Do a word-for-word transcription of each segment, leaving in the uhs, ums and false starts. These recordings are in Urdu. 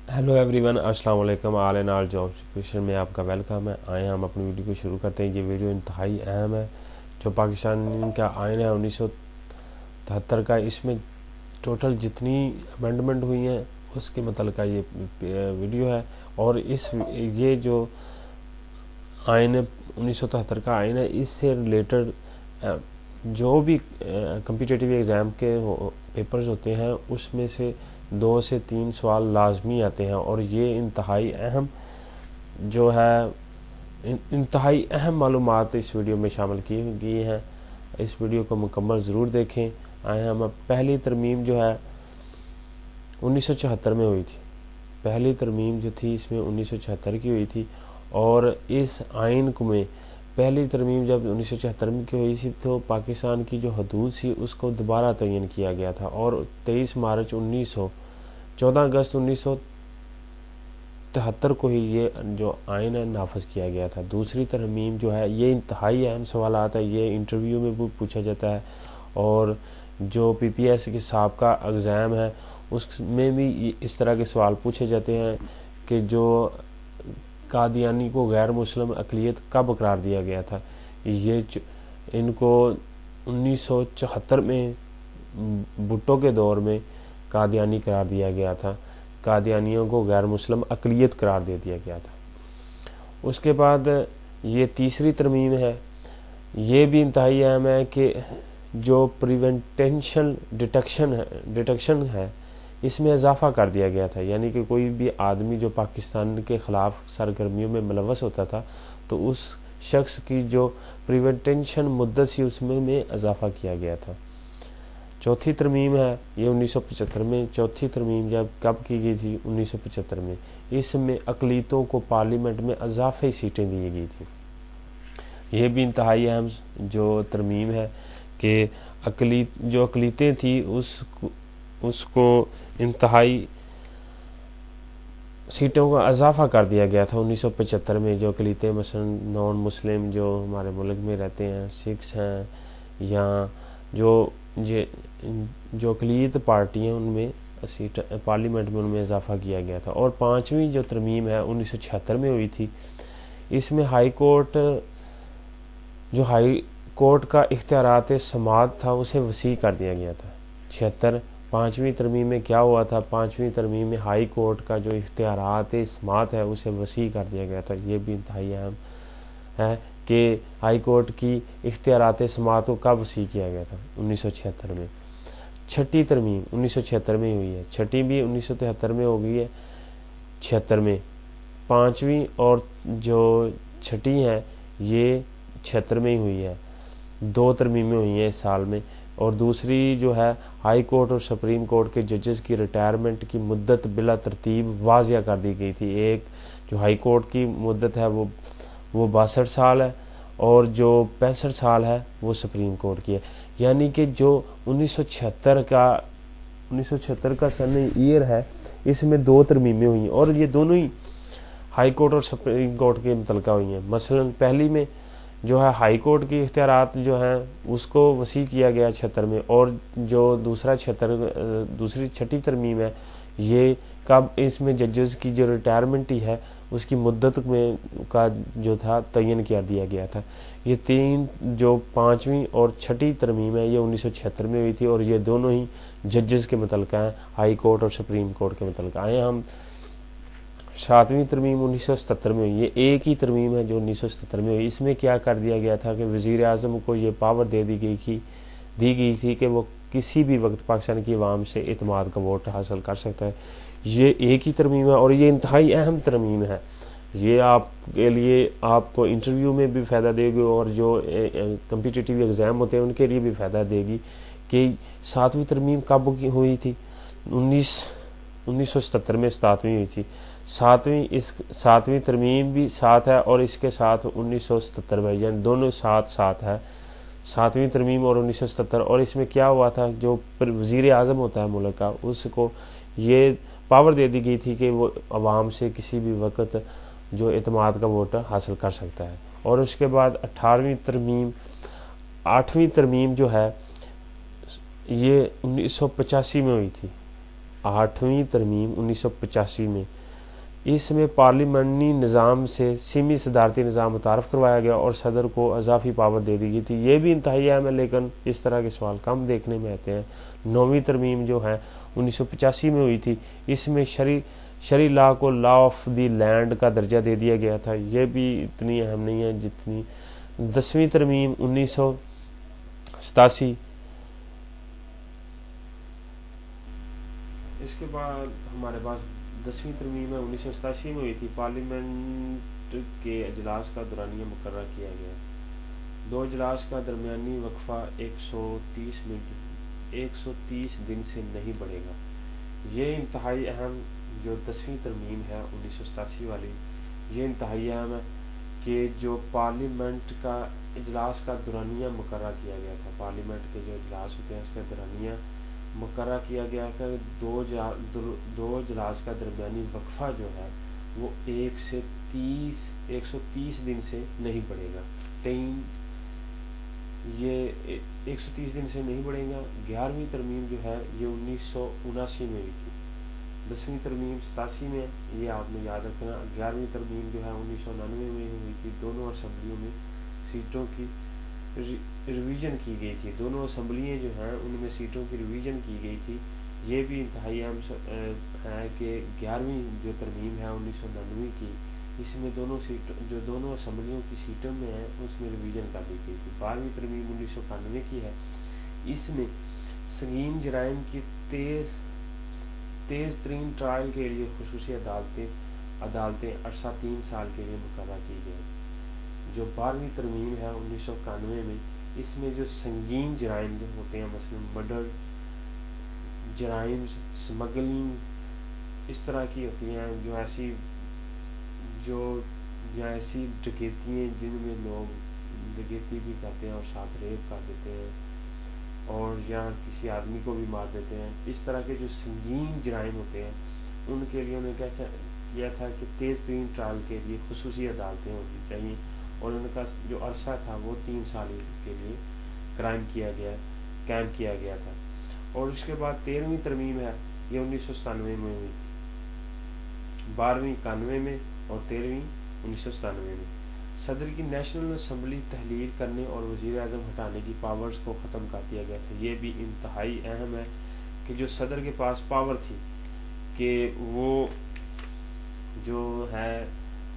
हेलो एवरीवन, अस्सलाम वालेकुम। All and all job situation में आपका वेलकम है। आए हम अपनी वीडियो को शुरू करते हैं। ये वीडियो इंतहाई अहम है। जो पाकिस्तान का आइन है उन्नीस सौ तिहत्तर का, इसमें टोटल जितनी अमेंडमेंट हुई हैं उसके मतलब ये वीडियो है। और इस ये जो आइन उन्नीस सौ तिहत्तर का आइन है, इससे रिलेटेड जो भी कम्पिटिटिव एग्ज़ाम के हो, पेपर्स होते हैं उसमें से दो से तीन सवाल लाजमी आते हैं। और ये इंतहाई अहम जो है इंतहाई अहम मालूमात इस वीडियो में शामिल की गई हैं। इस वीडियो को मुकम्मल ज़रूर देखें। आए हम पहली तरमीम जो है उन्नीस सौ चौहत्तर में हुई थी। पहली तरमीम जो थी इसमें उन्नीस सौ चौहत्तर की हुई थी। और इस आइन को में पहली तरमीम जब उन्नीस सौ चौहत्तर में की हुई थी तो पाकिस्तान की जो हदूद थी उसको दोबारा तयन किया गया था। और तेईस मार्च उन्नीस सौ चौदह अगस्त उन्नीस सौ तिहत्तर को ही ये जो आइन है नाफज किया गया था। दूसरी तरमीम जो है ये इंतहाई अहम सवाल आता है, ये इंटरव्यू में भी पूछा जाता है। और जो पी पी एस के साबका एग्ज़ाम है उसमें भी इस तरह के सवाल पूछे जाते हैं कि जो कादियानी को गैर मुस्लिम अक़लियत कब करार दिया गया था। ये इनको उन्नीस सौ चौहत्तर में भुट्टो के दौर में कादियानी करार दिया गया था। कादियानियों को गैर मुस्लिम अक़लियत करार दे दिया गया था। उसके बाद ये तीसरी तरमीम है, ये भी इंतहाई अहम है कि जो प्रिवेंटेंशन डिटेक्शन है डिटेक्शन है इसमें इजाफा कर दिया गया था। यानी कि कोई भी आदमी जो पाकिस्तान के ख़िलाफ़ सरगर्मियों में मुलव्वस होता था तो उस शख्स की जो प्रिवेंटेंशन मुद्दत थी उसमें में इजाफा किया गया था। चौथी तरमीम है ये उन्नीस सौ पचहत्तर में। चौथी तरमीम जब कब की गई थी? उन्नीस सौ पचहत्तर में। इसमें अक़लियतों को पार्लियामेंट में इजाफी सीटें दी गई थी। ये भी इंतहाई अहम जो तरमीम है कि अक़लियत जो अक़लियतें थी उस उसको इंतहाई सीटों का इजाफा कर दिया गया था उन्नीस सौ पचहत्तर में। जो अक़लियतें मसलन नॉन मुस्लिम जो हमारे मुल्क में रहते हैं, सिख्स हैं, या जो ये जो अक़लियत पार्टी हैं उनमें सीट पार्लियामेंट में उनमें इजाफा किया गया था। और पाँचवीं जो तरमीम है उन्नीस सौ छिहत्तर में हुई थी। इसमें हाई कोर्ट जो हाई कोर्ट का इख्तियारात समात था उसे वसी कर दिया गया था। छिहत्तर पाँचवीं तरमीम में क्या हुआ था? पाँचवीं तरमीम में हाई कोर्ट का जो इख्तियारात समात है उसे वसी कर दिया गया था। ये भी इंतहाई अहम है कि हाई कोर्ट की इख्तियारात समात को कब वसी किया गया था? उन्नीस सौ छिहत्तर में। छठी तरमीम उन्नीस सौ छिहत्तर में हुई है। छठी भी उन्नीस सौ तिहत्तर में हो गई है, छिहत्तर में। पाँचवीं और जो छठी है ये छिहत्तर में ही हुई है। दो तरमीमें हुई हैं इस साल में। और दूसरी जो है हाई कोर्ट और सुप्रीम कोर्ट के जजेस की रिटायरमेंट की मुद्दत बिला तरतीब वाज़िया कर दी गई थी। एक जो हाई कोर्ट की मुद्दत है वो वो बासठ साल है और जो पैंसठ साल है वो सुप्रीम कोर्ट की है। यानी कि जो उन्नीस सौ छिहत्तर का उन्नीस सौ छिहत्तर का सन ईयर है इसमें दो तरमीमें हुई हैं और ये दोनों ही हाई कोर्ट और सुप्रीम कोर्ट के मुतलका हुई हैं। मसलन पहली में जो है हाई कोर्ट की इख्तियारात जो हैं उसको वसी किया गया छिहत्तर में। और जो दूसरा छिहत्तर दूसरी छठी तरमीम है ये कब इसमें जजेस की जो रिटायरमेंट ही है उसकी मुद्दत में का जो था तयन किया दिया गया था। ये तीन जो पाँचवीं और छठी तरमीम है ये उन्नीस सौ छिहत्तर में हुई थी और ये दोनों ही जजेस के मुतलका हैं, हाई कोर्ट और सुप्रीम कोर्ट के मुतलका। आए हम सातवीं तरमीम उन्नीस सौ सत्तर में हुई। ये एक ही तरमीम है जो उन्नीस सौ सत्तर में हुई। इसमें क्या कर दिया गया था कि वज़ीर आज़म को ये पावर दे दी गई थी दी गई थी कि वो किसी भी वक्त पाकिस्तान की आवाम से इत्मीनान का वोट हासिल कर सकता है। ये एक ही तरमीम है और ये इंतहाई अहम तरमीम है। ये आपके लिए आपको इंटरव्यू में भी फ़ायदा देगी और जो कम्पिटिटिव एग्ज़ाम होते हैं उनके लिए भी फ़ायदा देगी कि सातवीं तरमीम कब की हुई थी? उन्नीस उन्नीस सौ सत्तर में सातवीं हुई थी। सातवीं इस सातवीं तरमीम भी साथ है और इसके साथ उन्नीस सौ सत्तर में, यानी दोनों साथ साथ है, सातवीं तरमीम और उन्नीस सौ सत्तर। और इसमें क्या हुआ था, जो वज़ीर आज़म होता है मुल्क का उसको ये पावर दे दी गई थी कि वो अवाम से किसी भी वक्त जो इत्मीनान का वोट हासिल कर सकता है। और उसके बाद अठारहवीं तरमीम आठवीं तरमीम जो है ये उन्नीस सौ पचासी में हुई थी। آٹھویں ترمیم انیس سو پچاسی میں، اس میں پارلیمانی نظام سے سیمی صدارتی نظام متعارف کروایا گیا اور صدر کو اضافی پاور دے دی گئی تھی۔ یہ بھی انتہائی اہم ہے، لیکن اس طرح کے سوال کم دیکھنے میں آتے ہیں۔ نویں ترمیم جو ہے انیس سو پچاسی میں ہوئی تھی، اس میں شرعی شرعی لا کو لا آف دی لینڈ کا درجہ دے دیا گیا تھا۔ یہ بھی اتنی اہم نہیں ہے جتنی دسویں ترمیم انیس سو ستاسی۔ اس کے بعد ہمارے پاس دسویں ترمیم ہے انیس سو ستاسی میں ہوئی تھی، پارلیمنٹ کے اجلاس کا دورانیہ مقررہ کیا گیا۔ دو اجلاس کا درمیانی وقفہ ایک سو تیس منٹ ایک سو تیس دن سے نہیں بڑھے گا۔ یہ انتہائی اہم جو دسویں ترمیم ہے انیس سو ستاسی والی، یہ انتہائی اہم ہے کہ جو پارلیمنٹ کا اجلاس کا دورانیہ مقررہ کیا گیا تھا، پارلیمنٹ کے جو اجلاس ہوتے ہیں اس کا دورانیہ مقررہ کیا گیا کہ دو دو اجلاس کا درمیانی وقفہ جو ہے وہ ایک سے تیس ایک سو تیس دن سے نہیں بڑھے گا۔ تین یہ ایک سو تیس دن سے نہیں بڑھے گا۔ گیارہویں ترمیم جو ہے یہ انیس سو اناسی میں ہوئی تھی، دسویں ترمیم ستاسی میں، یہ آپ نے یاد رکھنا۔ گیارہویں ترمیم جو ہے انیس سو ننانوے میں ہوئی تھی، دونوں اسمبلیوں میں سیٹوں کی ریویژن کی گئی تھی، دونوں اسمبلیاں جو ہیں ان میں سیٹوں کی ریویژن کی گئی تھی۔ یہ بھی انتہائی اہم ہے کہ گیارہویں جو ترمیم ہے انیس سو ننانوے کی، اس میں دونوں سیٹوں جو دونوں اسمبلیوں کی سیٹوں میں ہیں اس میں ریویژن کر دی گئی تھی۔ بارہویں ترمیم انیس سو اکانوے کی ہے، اس میں سنگین جرائم کی تیز تیز ترین ٹرائل کے لیے خصوصی عدالتیں عدالتیں عرصہ تین سال کے لیے مقررہ کی گئی۔ جو بارہویں ترمیم ہے انیس سو اکانوے میں، اس میں جو سنگین جرائم جو ہوتے ہیں، مثلا مرڈر، جرائم سمگلنگ، اس طرح کی ہوتی ہیں، جو ایسی جو یا ایسی ڈکیتیاں جن میں لوگ ڈکیتی بھی کرتے ہیں اور ساتھ ریپ کر دیتے ہیں اور یا کسی آدمی کو بھی مار دیتے ہیں، اس طرح کے جو سنگین جرائم ہوتے ہیں ان کے لیے انہوں نے کیا کیا تھا کہ تیز ترین ٹرائل کے لیے خصوصی عدالتیں ہونی چاہیے، اور ان کا جو عرصہ تھا وہ تین سال کے لیے کرائم کیا گیا قائم کیا گیا تھا۔ اور اس کے بعد تیرہویں ترمیم ہے، یہ انیس سو ستانوے میں ہوئی تھی، بارہویں اکانوے میں اور تیرہویں انیس سو ستانوے میں۔ صدر کی نیشنل اسمبلی تحلیل کرنے اور وزیر اعظم ہٹانے کی پاورز کو ختم کر دیا گیا تھا۔ یہ بھی انتہائی اہم ہے کہ جو صدر کے پاس پاور تھی کہ وہ جو ہے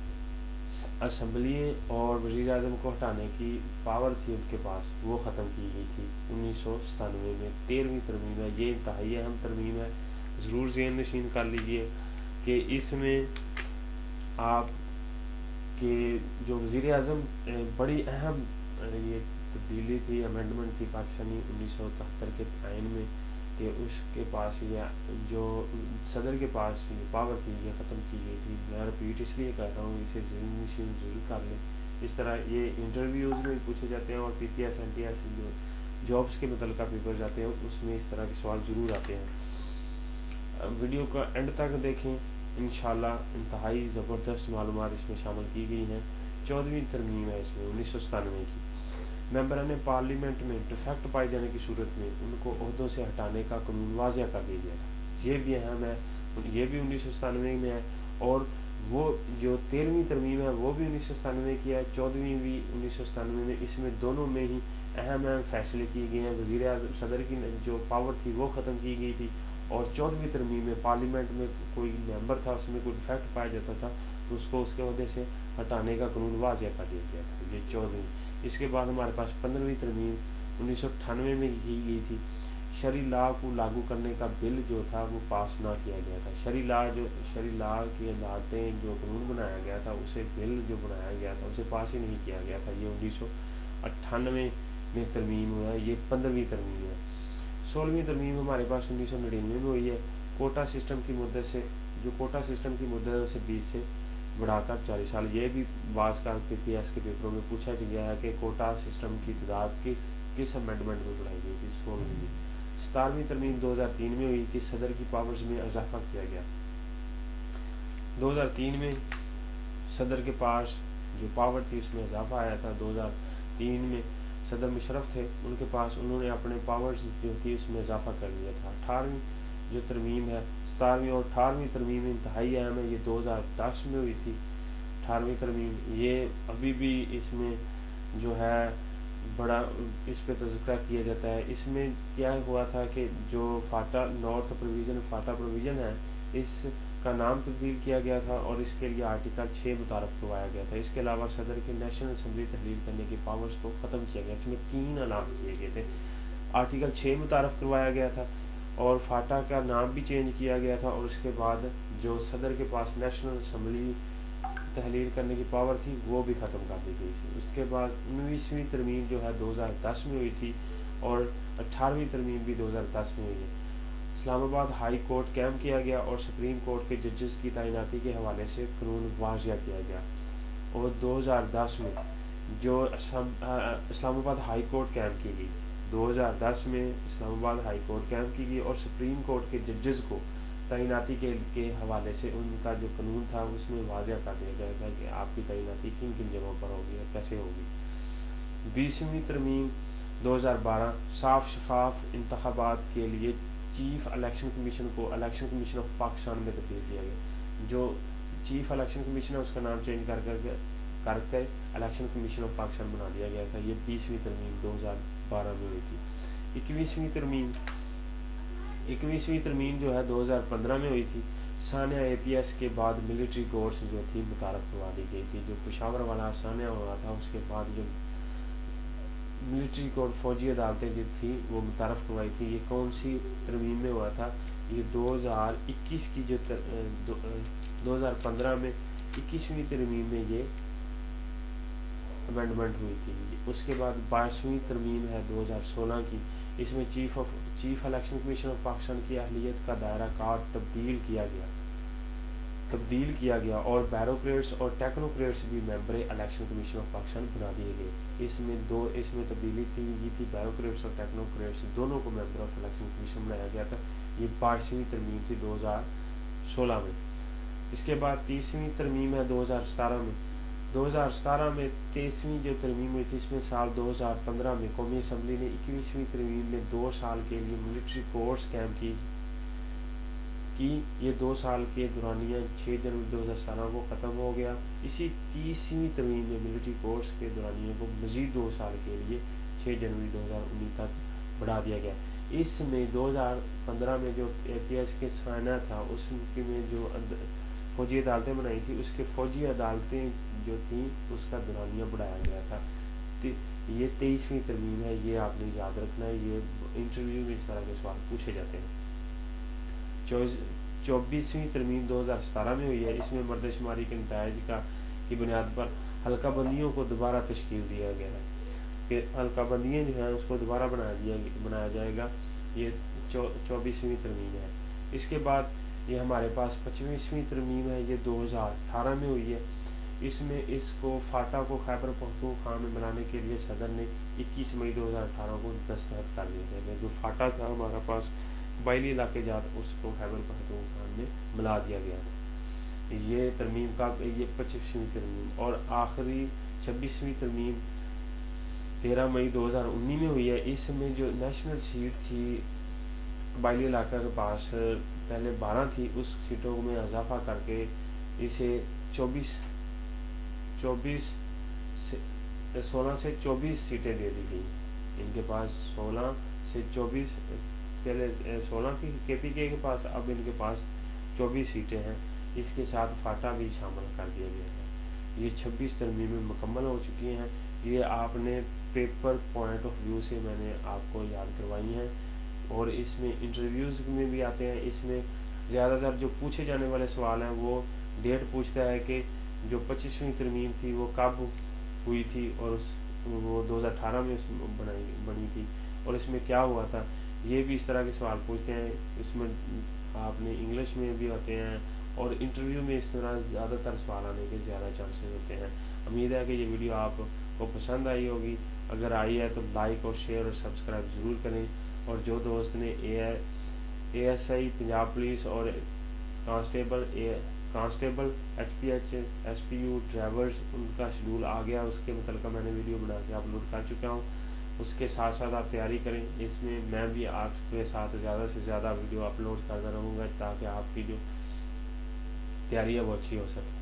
اسمبلی اور وزیر اعظم کو ہٹانے کی پاور تھی ان کے پاس، وہ ختم کی گئی تھی انیس سو ستانوے میں۔ تیرہویں ترمیم ہے، یہ انتہائی اہم ترمیم ہے، ضرور ذہن نشین کر لیجئے کہ اس میں آپ کہ جو وزیر اعظم بڑی اہم یہ تبدیلی تھی، امینڈمنٹ تھی پاکستانی انیس سو تہتر کے آئین میں، کہ اس کے پاس یہ جو صدر کے پاس یہ پاور تھی یہ ختم کی گئی تھی۔ میں رپیٹ اس لیے کہہ رہا ہوں، اسے ذہن نشین ضرور کر لیں۔ اس طرح یہ انٹرویوز میں پوچھے جاتے ہیں اور P P S N T S جو جابس کے متعلقہ پیپر جاتے ہیں اس میں اس طرح کے سوال ضرور آتے ہیں۔ ویڈیو کا اینڈ تک دیکھیں، انشاءاللہ انتہائی زبردست معلومات اس میں شامل کی گئی ہیں۔ چودہویں ترمیم ہے اس میں انیس سو ستانوے کی، ممبران پارلیمنٹ میں ڈیفیکٹ پائے جانے کی صورت میں ان کو عہدوں سے ہٹانے کا قانون واضح کر دیا گیا تھا۔ یہ بھی اہم ہے، یہ بھی انیس سو ستانوے میں ہے، اور وہ جو تیرہویں ترمیم ہے وہ بھی انیس سو ستانوے کی ہے، چودہویں بھی انیس سو ستانوے میں۔ اس میں دونوں میں ہی اہم اہم فیصلے کیے گئے ہیں۔ وزیر اعظم صدر کی جو پاور تھی وہ ختم کی گئی تھی، اور چودہویں ترمیم میں پارلیمنٹ میں کوئی ممبر تھا اس میں کوئی ڈیفیکٹ پایا جاتا تھا تو اس کو اس کے عہدے سے ہٹانے کا قانون واضح کر دیا گیا تھا، یہ چودہویں۔ اس کے بعد ہمارے پاس پندرہویں ترمیم انیس سو اٹھانوے میں کی گئی تھی، شرعی لا کو لاگو کرنے کا بل جو تھا وہ پاس نہ کیا گیا تھا۔ شرعی لا جو شرعی لا کی عدالتیں جو قانون بنایا گیا تھا اسے بل جو بنایا گیا تھا اسے پاس ہی نہیں کیا گیا تھا، یہ انیس سو اٹھانوے میں ترمیم ہوا ہے، یہ پندرہویں ترمیم ہے۔ سولہویں ترمیم ہمارے پاس انیس سو نڑینوے میں ہوئی ہے، کوٹا سسٹم کی مدت سے جو کوٹا سسٹم کی مدت ہے اسے بیس سے بڑھا کر چالیس سال۔ یہ بھی بعض کا پی پی ایس کے پیپروں میں پوچھا گیا ہے کہ کوٹا سسٹم کی تعداد کس کس امینڈمنٹ میں بڑھائی گئی تھی، سولہویں میں۔ ستارویں ترمیم دو ہزار تین میں ہوئی کہ صدر کی پاورز میں اضافہ کیا گیا۔ دو ہزار تین میں صدر کے پاس جو پاور تھی اس میں اضافہ آیا تھا۔ دو ہزار تین میں صدر مشرف تھے، ان کے پاس انہوں نے اپنے پاورز جو تھی اس میں اضافہ کر دیا تھا۔ اٹھارہویں جو ترمیم ہے ستارویں اور اٹھارہویں ترمیم انتہائی اہم ہے، یہ دو ہزار دس میں ہوئی تھی اٹھارہویں ترمیم. یہ ابھی بھی اس میں جو ہے بڑا اس پہ تذکرہ کیا جاتا ہے. اس میں کیا ہوا تھا کہ جو FATA north provision FATA provision ہے اس کا نام تبدیل کیا گیا تھا اور اس کے لیے آرٹیکل چھ متعارف کروایا گیا تھا. اس کے علاوہ صدر کے نیشنل اسمبلی تحلیل کرنے کی پاورز کو ختم کیا گیا. اس میں تین اعلان کیے گئے تھے. آرٹیکل چھ متعارف کروایا گیا تھا اور فاٹا کا نام بھی چینج کیا گیا تھا، اور اس کے بعد جو صدر کے پاس نیشنل اسمبلی تحلیل کرنے کی پاور تھی وہ بھی ختم کر دی گئی تھی. اس کے بعد انیسویں ترمیم جو ہے دو ہزار دس میں ہوئی تھی اور اٹھارہویں ترمیم بھی دو ہزار دس میں ہوئی ہے. اسلام آباد ہائی کورٹ قائم کیا گیا اور سپریم کورٹ کے ججز کی تعیناتی کے حوالے سے قانون واضح کیا گیا. اور دو ہزار دس میں جو اسلام آباد ہائی کورٹ قائم کی گئی دو ہزار دس میں اسلام آباد ہائی کورٹ قائم کی گئی اور سپریم کورٹ کے ججز کو تعیناتی کے کے حوالے سے ان کا جو قانون تھا اس میں واضح کر دیا گیا تھا کہ آپ کی تعیناتی کن کن جگہوں پر ہوگی اور کیسے ہوگی. بیسویں ترمیم دو ہزار بارہ صاف شفاف انتخابات کے لیے چیف الیکشن کمیشن کو الیکشن کمیشن آف پاکستان میں تبدیل کیا گیا. جو چیف الیکشن کمیشن ہے اس کا نام چینج کر کر کر کے الیکشن کمیشن آف پاکستان بنا دیا گیا تھا. یہ بیسویں ترمیم دو ہزار بارہ میں ہوئی تھی. اکیسویں ترمیم اکیسویں ترمیم جو ہے دو ہزار پندرہ میں ہوئی تھی. ثانیہ اے پی ایس کے بعد ملٹری کورٹس جو تھی متعارف کروا دی گئی تھی. جو پشاور والا ثانیہ ہوا تھا اس کے بعد جو ملٹری کورٹ فوجی عدالتیں جو تھی وہ متعارف کروائی تھی. یہ کون سی ترمیم میں ہوا تھا؟ یہ دو ہزار اکیس کی جو دو ہزار پندرہ میں اکیسویں ترمیم میں یہ امینڈمنٹ ہوئی تھی. اس کے بعد بائیسویں ترمیم ہے دو ہزار سولہ کی. اس میں chief of chief election commission of Pakistan کی اہلیت کا دائرہ کار تبدیل کیا گیا تبدیل کیا گیا اور بیوروکریٹس اور ٹیکنوکریٹس بھی member election commission of Pakistan بنا دیے گئے. اس میں دو اس میں تبدیلی کی گئی تھی. بیوروکریٹس اور ٹیکنوکریٹس دونوں کو ممبر آف الیکشن کمیشن بنایا گیا تھا. یہ بائیسویں ترمیم تھی دو ہزار سولہ میں. اس کے بعد تیسویں ترمیم ہے دو ہزار ستارہ میں. دو ہزار ستارہ میں تیسویں جو ترمیم ہوئی تھی اس میں سال دو ہزار پندرہ میں قومی اسمبلی نے اکیسویں ترمیم میں دو سال کے لیے ملٹری کورٹس قائم کی کی یہ دو سال کے دورانیہ چھ جنوری دو ہزار ستارہ کو ختم ہو گیا. اسی تیسویں ترمیم میں ملٹری کورٹس کے دورانیہ کو مزید دو سال کے لیے چھ جنوری دو ہزار انیس تک بڑھا دیا گیا. اس میں دو ہزار پندرہ میں جو اے پی ایس کے سائنہ تھا اس میں جو فوجی عدالتیں بنائی تھی اس کے فوجی عدالتیں جو تھیں اس کا دورانیہ بڑھایا گیا تھا. یہ تیئیسویں ترمیم ہے. یہ آپ نے یاد رکھنا ہے. یہ انٹرویو میں اس طرح کے سوال پوچھے جاتے ہیں. چوبیسویں ترمیم دو ہزار ستارہ میں ہوئی ہے. اس میں مردہ شماری کے نتائج کا کی بنیاد پر حلقہ بندیوں کو دوبارہ تشکیل دیا گیا ہے کہ حلقہ بندیاں جو ہیں اس کو دوبارہ بنایا دیا بنایا جائے گا. یہ چوبیسویں ترمیم ہے. اس کے بعد یہ ہمارے پاس پچیسویں ترمیم ہے. یہ دو ہزار اٹھارہ میں ہوئی ہے. اس میں اس کو فاٹا کو خیبر پختونخوا میں بنانے کے لیے صدر نے اکیس مئی دو ہزار اٹھارہ کو دستخط کر دیے تھے. جو فاٹا تھا ہمارا پاس قبائلی علاقے جات اس کو خیبر پختونخوا میں ملا دیا گیا تھا. یہ ترمیم کا یہ پچیسویں ترمیم. اور آخری چھبیسویں ترمیم تیرہ مئی دو ہزار انیس میں ہوئی ہے. اس میں جو نیشنل سیٹ تھی قبائلی علاقہ کے پاس پہلے بارہ تھی اس سیٹوں میں اضافہ کر کے اسے چوبیس چوبیس سولہ سے چوبیس سیٹیں دے دی گئی. ان کے پاس سولہ سے چوبیس پہلے سولہ تھی کے پی کے کے پاس, اب ان کے پاس چوبیس سیٹیں ہیں. اس کے ساتھ فاٹا بھی شامل کر دیا گیا ہے. یہ چھبیس ترمیمیں مکمل ہو چکی ہیں. یہ آپ نے پیپر پوائنٹ آف ویو سے میں نے آپ کو یاد کروائی ہیں اور اس میں انٹرویوز میں بھی آتے ہیں. اس میں زیادہ تر جو پوچھے جانے والے سوال ہیں وہ ڈیٹ پوچھتا ہے کہ جو پچیسویں ترمیم تھی وہ کب ہوئی تھی اور اس وہ دو ہزار اٹھارہ میں بنائی بنی تھی اور اس میں کیا ہوا تھا. یہ بھی اس طرح کے سوال پوچھتے ہیں. اس میں آپ نے انگلش میں بھی آتے ہیں اور انٹرویو میں اس طرح زیادہ تر سوال آنے کے زیادہ چانسز ہوتے ہیں. امید ہے کہ یہ ویڈیو آپ کو پسند آئی ہوگی. اگر آئی ہے تو لائک اور شیئر اور سبسکرائب ضرور کریں. اور جو دوست نے A A S I Punjab police اور constable A constable H P H S P U drivers ان کا شیڈول آ گیا اس کے متعلقہ میں نے ویڈیو بنا کے اپلوڈ کر چکا ہوں. اس کے ساتھ ساتھ آپ تیاری کریں. اس میں میں بھی آپ کے ساتھ زیادہ سے زیادہ ویڈیو اپلوڈ کرتا رہوں گا تاکہ آپ کی جو تیاری ہے وہ اچھی ہو سکے.